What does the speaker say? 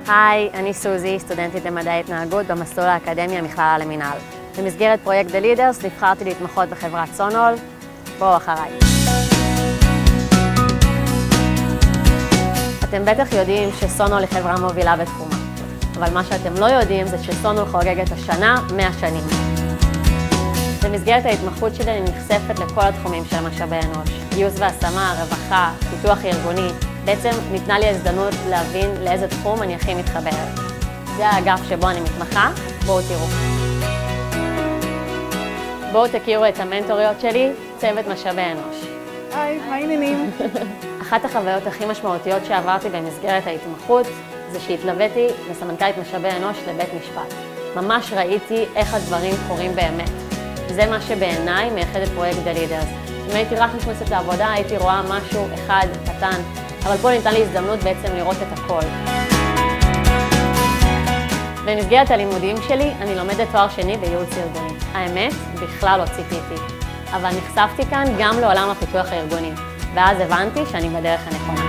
היי, אני סוזי, סטודנטית למדעי התנהגות במסלול האקדמי המכללה למינהל. במסגרת פרויקט The Leaders נבחרתי להתמחות בחברת סונול. בואו אחריי. אתם בטח יודעים שסונול היא חברה מובילה בתחומה. אבל מה שאתם לא יודעים זה שסונול חוגגת השנה 100 שנים. במסגרת ההתמחות שלי אני נחשפת לכל התחומים של משאבי אנוש. גיוס והשמה, רווחה, פיתוח ארגוני. בעצם ניתנה לי הזדמנות להבין לאיזה תחום אני הכי מתחברת. זה האגף שבו אני מתמחה, בואו תראו. בואו תכירו את המנטוריות שלי, צוות משאבי אנוש. היי, מה העניינים? אחת החוויות הכי משמעותיות שעברתי במסגרת ההתמחות זה שהתלוויתי לסמנכ"לית משאבי אנוש לבית משפט. ממש ראיתי איך הדברים קורים באמת. זה מה שבעיניי מייחד את פרויקט The Leaders. אם הייתי רק נכנסת לעבודה, הייתי רואה משהו אחד קטן, אבל פה ניתן לי הזדמנות בעצם לראות את הכל. במסגרת הלימודים שלי אני לומדת תואר שני בייעוץ ארגוני. האמת, בכלל לא ציפיתי. אבל נחשפתי כאן גם לעולם הפיתוח הארגוני, ואז הבנתי שאני בדרך הנכונה.